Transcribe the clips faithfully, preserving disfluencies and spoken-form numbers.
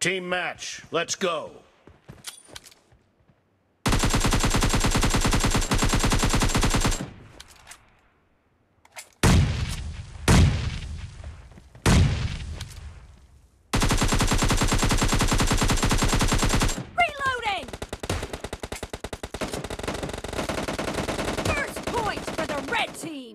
Team match, let's go. Reloading! First point for the red team!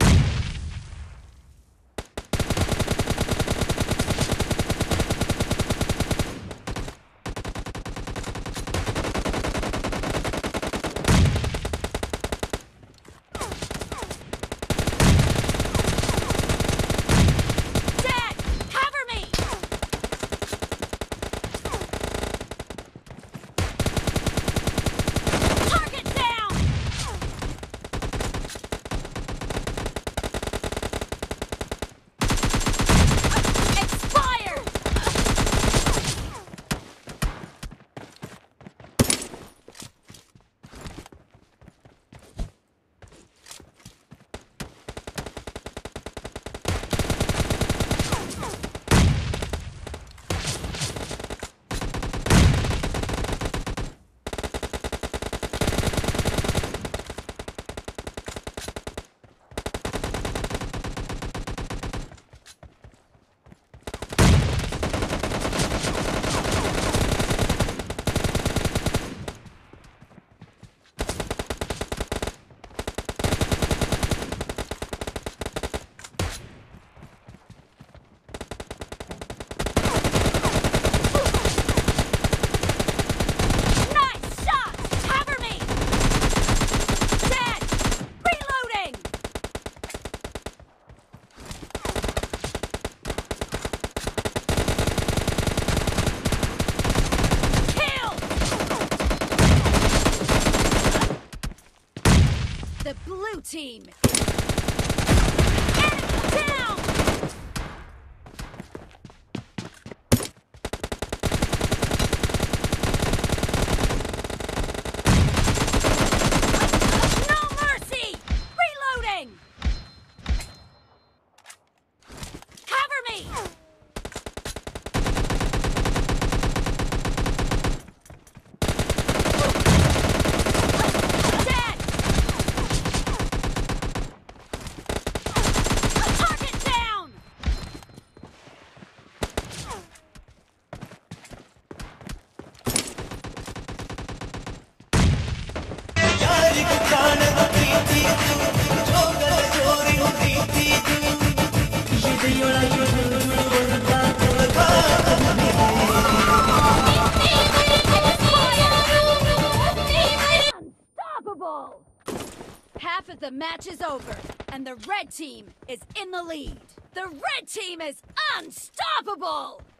The blue team is enemy down! No mercy! Reloading! Cover me! Unstoppable! Half of the match is over, and the red team is in the lead. The red team is unstoppable!